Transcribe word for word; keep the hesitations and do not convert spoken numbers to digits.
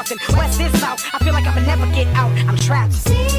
north and west is south. I feel like I'ma never get out. I'm trapped.